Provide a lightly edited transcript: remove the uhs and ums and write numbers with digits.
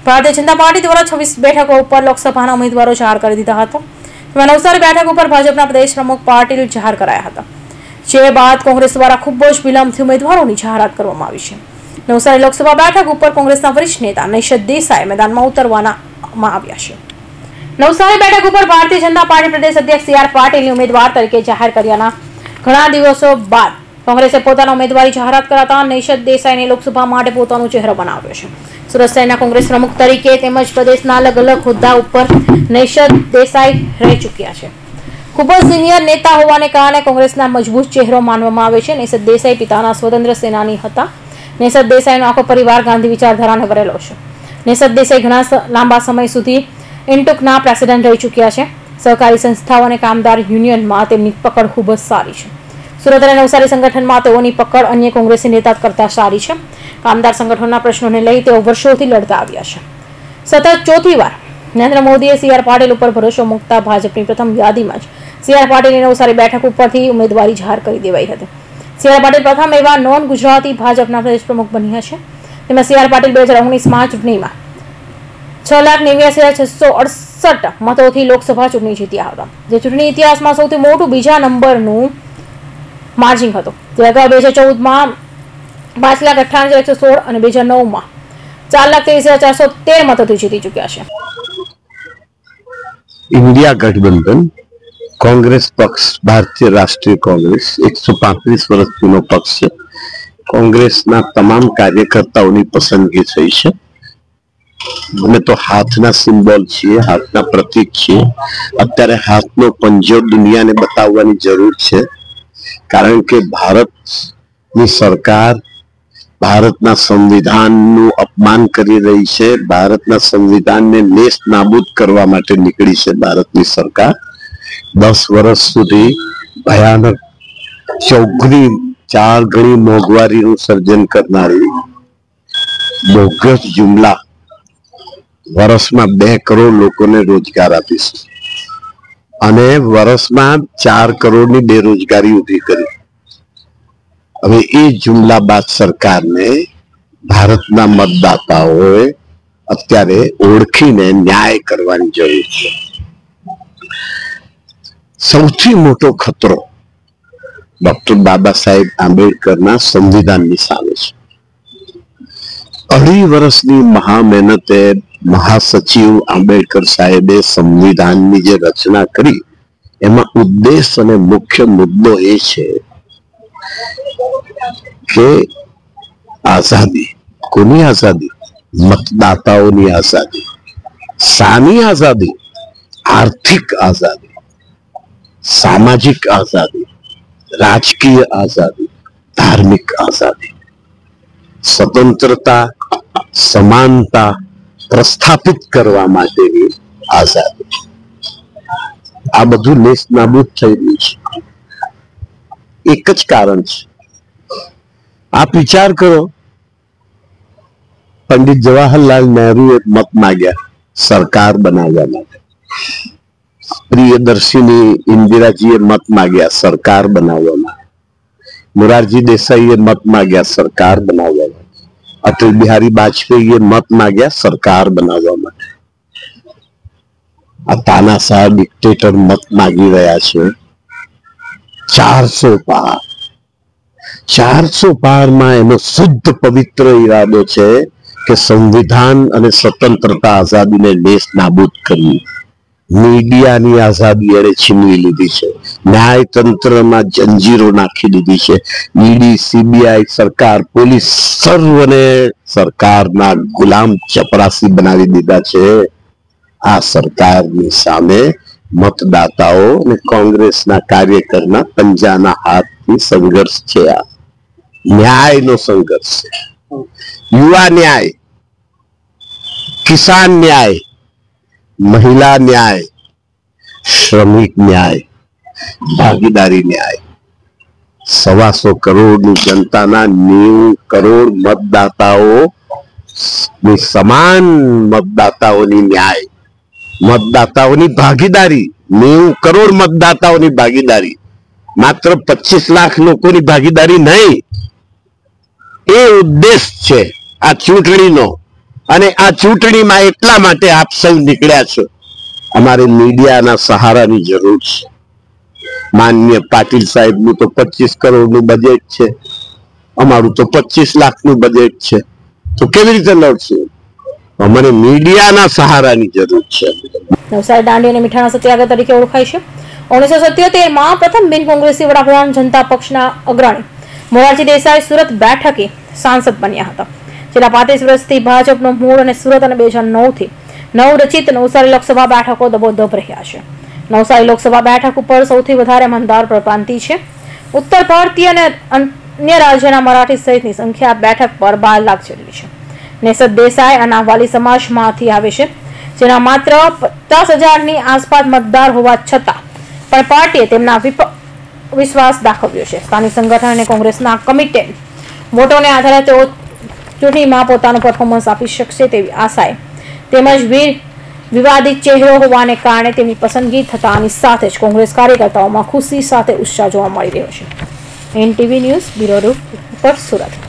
Bharatiya Janata party દ્વારા 26 બેઠકો ઉપર લોકસભાના ઉમેદવારો જાહેર કરી દીધા હતા. તેમાં નવસારી બેઠક ઉપર ભાજપના પ્રદેશ પ્રમુખ પાટીલ જાહેર કરાયા હતા, જે બાદ કોંગ્રેસ દ્વારા ખૂબ જ વિલંબથી ઉમેદવારોની જાહેરાત કરવામાં આવી છે. નવસારી લોકસભા બેઠક ઉપર કોંગ્રેસના વરિષ્ઠ નેતા નૈશદ દેસાઈ મેદાનમાં ઉતરવામાં આવ્યા છે. નવસારી બેઠક ઉપર ભારતીય જનતા પાર્ટી પ્રદેશ અધ્યક્ષ સી.આર. પાટીલની ઉમેદવાર તરીકે જાહેર કર્યાના ઘણા દિવસો બાદ કોંગ્રેસે પોતાના ઉમેદવારી જાહેરાત કરાતા નૈશદ દેસાઈને લોકસભા માટે પોતાનો ચહેરો બનાવ્યો છે. સુરત શહેરના કોંગ્રેસ પ્રમુખ તરીકે તેમજ પ્રદેશના અલગ અલગ હોદ્દા ઉપર નૈશદ દેસાઈ રહી ચૂક્યા છે. ખૂબ જ સિનિયર નેતા હોવાને કારણે કોંગ્રેસના મજબૂત ચહેરો માનવામાં આવે છે. નૈશદ દેસાઈ પિતાના સ્વતંત્ર સેનાની હતા. નૈશદ દેસાઈનો આખો પરિવાર ગાંધી વિચારધારાને ભરેલો છે. નૈશદ દેસાઈ ઘણા લાંબા સમય સુધી ઇન્ટુકના પ્રેસિડેન્ટ રહી ચૂક્યા છે. સહકારી સંસ્થાઓ અને કામદાર યુનિયનમાં તેમની પકડ ખૂબ જ સારી છે. સુરત અને નવસારી સંગઠનમાં તેઓની પકડ અન્ય કોંગ્રેસી નેતા કરતા સારી છે. કામદાર સંગઠનના પ્રશ્નોને લઈ તેઓ વર્ષોથી લડતા આવ્યા છે. સતત ચોથી વાર નરેન્દ્ર મોદીએ સી.આર. પાટીલ ઉપર ભરોસો મૂકતા ભાજપની પ્રથમ યાદીમાં જ સી.આર. પાટીલની નવસારી બેઠક ઉપરથી ઉમેદવારી જાહેર કરી દેવાઈ હતી. સી.આર. પાટીલ પ્રથમ એવા નોન ગુજરાતી ભાજપના પ્રદેશ પ્રમુખ બન્યા છે. તેમાં સી.આર. પાટીલ 2019માં ચૂંટણીમાં 6,89,668 મતોથી લોકસભા ચૂંટણી જીત્યા હતા, જે ચૂંટણી ઇતિહાસમાં સૌથી મોટું બીજા નંબરનું માર્જિન હતું. તે અગાઉ 2014માં 5,98,116 અને 2009માં 4,23,413 મતોથી જીતી ચૂક્યા છે. इंडिया गठबंधन कांग्रेस पक्ष भारतीय राष्ट्रीय कांग्रेस 135 वर्ष जूनो पक्ष है. कांग्रेस ना तमाम कार्यकर्ताओं पसंदगी थई है. મને તો હાથના સિમ્બોલ છે, હાથના પ્રતીક છે. અત્યારે હાથનો પંજો દુનિયાને બતાવવાની જરૂર છે, કારણ કે ભારતની સરકાર ભારતના સંવિધાનનું અપમાન કરી રહી છે. ભારતના સંવિધાનને નેસ્ત નાબૂદ કરવા માટે નીકળી છે ભારતની સરકાર. 10 વર્ષ સુધી ભયાનક ચોગણી 4 ગણી મોંઘવારીનું સર્જન કરનારી બોગસ જુમલા વર્ષમાં 2 કરોડ લોકોને રોજગાર આપીશ અને વર્ષમાં 4 કરોડની બેરોજગારી ઉભી કરી. હવે એ જુમલા બાદ સરકારને ભારતના મતદાતાઓએ અત્યારે ઓળખીને ન્યાય કરવાની જરૂર છે. સૌથી મોટો ખતરો ડોક્ટર બાબા સાહેબ આંબેડકરના સંવિધાનની સામે છે. 2.5 વર્ષની મહા મહેનતે મહાસચિવ આંબેડકર સાહેબે સંવિધાનની જે રચના કરી એમાં ઉદ્દેશ અને મુખ્ય મુદ્દો એ છે કે આઝાદી. કોની આઝાદી? મતદાતાઓની આઝાદી. શાની આઝાદી? આર્થિક આઝાદી, સામાજિક આઝાદી, રાજકીય આઝાદી, ધાર્મિક આઝાદી. સ્વતંત્રતા, સમાનતા પ્રસ્થાપિત કરવા માટેની આઝાદી. આ બધું નેસ્ત નાબૂદ થઈ રહ્યું છે. એક જ કારણ છે. આપ વિચાર કરો, પંડિત જવાહરલાલ નહેરુએ મત માંગ્યા સરકાર બનાવવા માટે. પ્રિયદર્શિની ઇન્દિરાજીએ મત માંગ્યા સરકાર બનાવવા માટે. મોરારજી દેસાઈએ મત માંગ્યા સરકાર બનાવવા માટે. અટલ બિહારી વાજપેયીએ મત માંગ્યા સરકાર બનાવવા માટે. આ તાનાશાહ ડિક્ટેટર મત માંગી રહ્યા છે 400 પાર. 400 પારમાં એનો શુદ્ધ પવિત્ર ઈરાદો છે કે સંવિધાન અને સ્વતંત્રતા આઝાદીને નેસ્ત નાબૂદ કરવી. મીડિયાની આઝાદી એણે છીનવી લીધી છે. ન્યાયતંત્રમાં જંજીરો નાખી દીધી છે. ઈડી, સીબીઆઈ, સરકાર, પોલીસ સર્વને સરકારના ગુલામ ચપરાસી બનાવી દીધા છે. આ સરકારની સામે મતદાતાઓ અને કોંગ્રેસના કાર્યકરના પંજાના હાથથી સંઘર્ષ છે. આ ન્યાયનો સંઘર્ષ છે. યુવા ન્યાય, કિસાન ન્યાય, મહિલા ન્યાય, શ્રમિક ન્યાય, ભાગીદારી ન્યાય. 125 કરોડની જનતાના 90 કરોડ મતદાતાઓ સમાન મતદાતાઓની ન્યાય, મતદાતાઓની ભાગીદારી. 90 કરોડ મતદાતાઓની ભાગીદારી, માત્ર 25 લાખ લોકોની ભાગીદારી નહીં. એ ઉદ્દેશ છે આ ચૂંટણીનો. અને આ ચૂંટણીમાં એટલા માટે આપ સૌ નીકળ્યા છો, અમારે મીડિયાના સહારાની જરૂર છે. માનનીય પાટીલ સાહેબનું તો 25 કરોડનું બજેટ છે, અમારું તો 25 લાખનું બજેટ છે, તો કેવી રીતે લડશું? અમને મીડિયાના સહારાની જરૂર છે. નવસારી દાંડી અને મીઠાના સત્યાગ્રહ તરીકે ઓળખાય છે. 1977માં પ્રથમ બિન કોંગ્રેસી વડાપ્રધાન જનતા પક્ષના અગ્રણી મોરારજી દેસાઈ સુરત બેઠકે સાંસદ બન્યા હતા. છેલ્લા 35 વર્ષથી ભાજપનો મૂળ અને સુરત અને 2009 થી નવરચિત નવસારી લોકસભા બેઠકો દબોદબ રહ્યા છે. નવસારી લોકસભા બેઠક ઉપર સૌથી વધારે મતદાર પ્રપાંતિ છે. ઉત્તર ભારતીય અને અન્ય રાજ્યના મરાઠી સહિતની સંખ્યા બેઠક પર 12 લાખ જેટલી છે. નેસદ દેસાઈ અનાવાલી સમાજમાંથી આવે છે, જેના માત્ર 50,000ની આસપાસ મતદાર હોવા છતાં પણ પાર્ટીએ તેમના વિશ્વાસ દાખવ્યો છે. સ્થાનિક સંગઠન અને કોંગ્રેસના કમિટેડ વોટોને આધારે તેઓ ચૂંટણીમાં પોતાનું પરફોર્મન્સ આપી શકશે તેવી આશાએ તેમજ વિવાદિત ચહેરો હોવાને કારણે તેમની પસંદગી થતાની સાથે જ કોંગ્રેસ કાર્યકર્તાઓમાં ખુશી સાથે ઉત્સાહ જોવા મળી રહ્યો છે. NTV news bureau report, Surat.